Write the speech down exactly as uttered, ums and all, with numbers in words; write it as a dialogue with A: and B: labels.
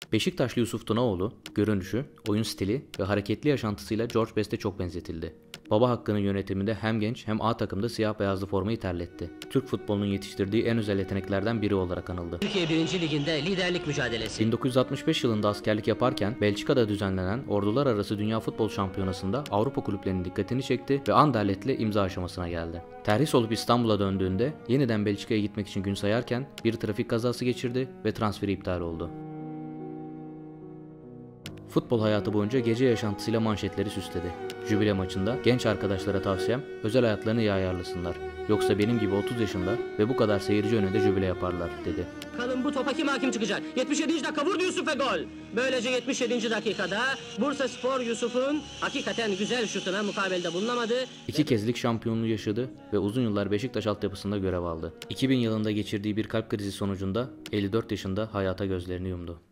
A: Beşiktaşlı Yusuf Tunaoğlu, görünüşü, oyun stili ve hareketli yaşantısıyla George Best'e çok benzetildi. Baba Hakkı'nın yönetiminde hem genç hem A takımda siyah beyazlı formayı terletti. Türk futbolunun yetiştirdiği en özel yeteneklerden biri olarak anıldı.
B: Türkiye birinci Ligi'nde liderlik mücadelesi.
A: bin dokuz yüz altmış beş yılında askerlik yaparken Belçika'da düzenlenen Ordular Arası Dünya Futbol Şampiyonası'nda Avrupa kulüplerinin dikkatini çekti ve Anderlet'le imza aşamasına geldi. Terhis olup İstanbul'a döndüğünde yeniden Belçika'ya gitmek için gün sayarken bir trafik kazası geçirdi ve transferi iptal oldu. Futbol hayatı boyunca gece yaşantısıyla manşetleri süsledi. Jübile maçında genç arkadaşlara tavsiyem özel hayatlarını iyi ayarlasınlar. Yoksa benim gibi otuz yaşında ve bu kadar seyirci önünde jübile yaparlar dedi.
B: Bakalım bu topa kim hakim çıkacak? yetmiş yedinci dakika vurdu Yusuf ve gol. Böylece yetmiş yedinci dakikada Bursaspor Yusuf'un hakikaten güzel şutuna mukabelde bulunamadı.
A: İki kez lig şampiyonluğu yaşadı ve uzun yıllar Beşiktaş altyapısında görev aldı. iki bin yılında geçirdiği bir kalp krizi sonucunda elli dört yaşında hayata gözlerini yumdu.